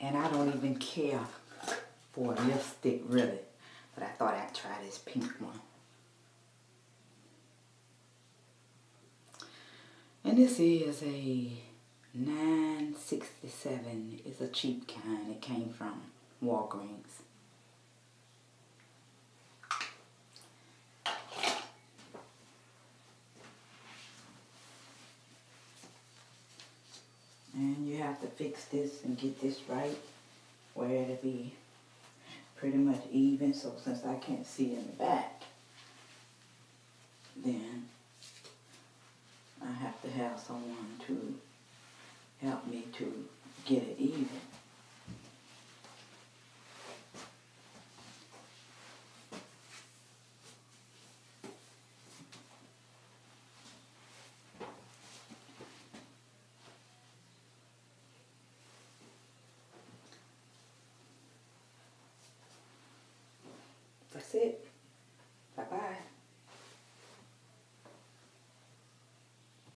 And I don't even care for a lipstick really. But I thought I'd try this pink one. And this is a 967. It's a cheap kind. It came from Walgreens. And you have to fix this and get this right where it'll be pretty much even. So since I can't see in the back, then I have to have someone to help me to get it even.